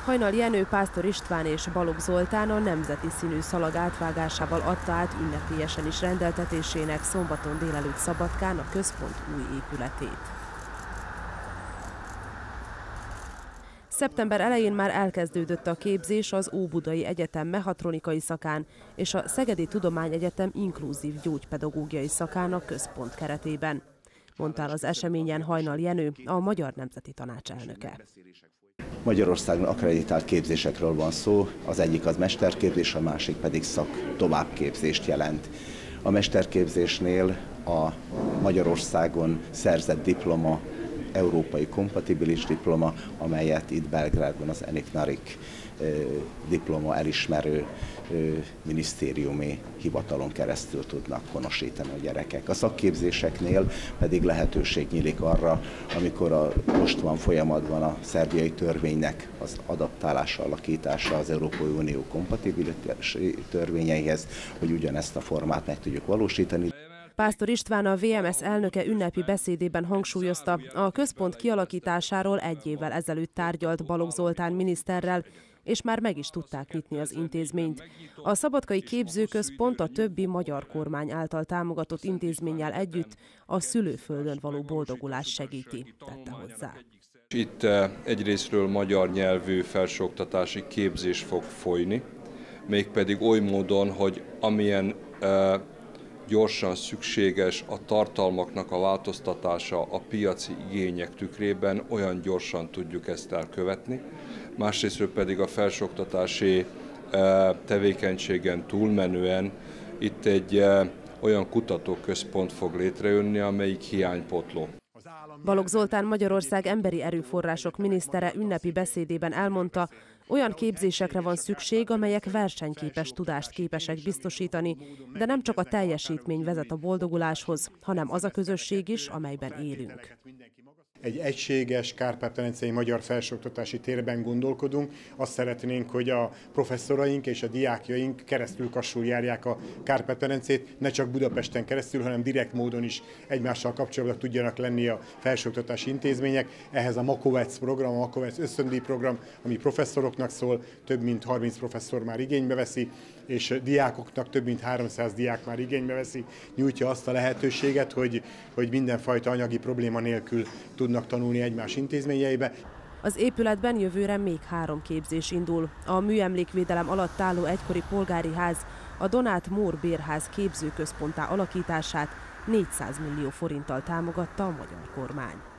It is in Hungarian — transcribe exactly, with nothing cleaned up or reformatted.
Hajnal Jenő, Pásztor István és Balogh Zoltán a nemzeti színű szalag átvágásával adta át ünnepélyesen is rendeltetésének szombaton délelőtt Szabadkán a központ új épületét. Szeptember elején már elkezdődött a képzés az Óbudai Egyetem mechatronikai szakán és a Szegedi Tudományegyetem inkluzív gyógypedagógiai szakán a központ keretében, mondta el az eseményen Hajnal Jenő, a Magyar Nemzeti Tanács elnöke. Magyarországon akkreditált képzésekről van szó, az egyik az mesterképzés, a másik pedig szak-továbbképzést jelent. A mesterképzésnél a Magyarországon szerzett diploma, európai kompatibilis diploma, amelyet itt Belgrádban az ENIC-NARIC diploma elismerő minisztériumi hivatalon keresztül tudnak honosítani a gyerekek. A szakképzéseknél pedig lehetőség nyílik arra, amikor a, most van folyamatban a szerbiai törvénynek az adaptálása, alakítása az Európai Unió kompatibilitási törvényeihez, hogy ugyanezt a formát meg tudjuk valósítani. Pásztor István, a vé em es elnöke ünnepi beszédében hangsúlyozta, a központ kialakításáról egy évvel ezelőtt tárgyalt Balogh Zoltán miniszterrel, és már meg is tudták nyitni az intézményt. A szabadkai képzőközpont a többi magyar kormány által támogatott intézménnyel együtt a szülőföldön való boldogulást segíti, tette hozzá. Itt egyrészről magyar nyelvű felsőoktatási képzés fog folyni, mégpedig oly módon, hogy amilyen gyorsan szükséges a tartalmaknak a változtatása a piaci igények tükrében, olyan gyorsan tudjuk ezt elkövetni. Másrésztről pedig a felsőoktatási tevékenységen túlmenően itt egy olyan kutatóközpont fog létrejönni, amelyik hiánypótló. Balogh Zoltán, Magyarország emberi erőforrások minisztere ünnepi beszédében elmondta, olyan képzésekre van szükség, amelyek versenyképes tudást képesek biztosítani, de nem csak a teljesítmény vezet a boldoguláshoz, hanem az a közösség is, amelyben élünk. Egy egységes kárpát-medencei magyar felsőoktatási térben gondolkodunk. Azt szeretnénk, hogy a professzoraink és a diákjaink keresztül kassul járják a Kárpát-medencét, ne csak Budapesten keresztül, hanem direkt módon is egymással kapcsolatban tudjanak lenni a felsőoktatási intézmények. Ehhez a Makovec program, a Makovec ösztöndíj program, ami professzoroknak szól, több mint harminc professzor már igénybe veszi, és diákoknak több mint háromszáz diák már igénybe veszi, nyújtja azt a lehetőséget, hogy, hogy mindenfajta anyagi probléma nélkül tudnak tanulni egymás intézményeibe. Az épületben jövőre még három képzés indul. A műemlékvédelem alatt álló egykori polgári ház, a Donát Mór Bérház képzőközponttá alakítását négyszáz millió forinttal támogatta a magyar kormány.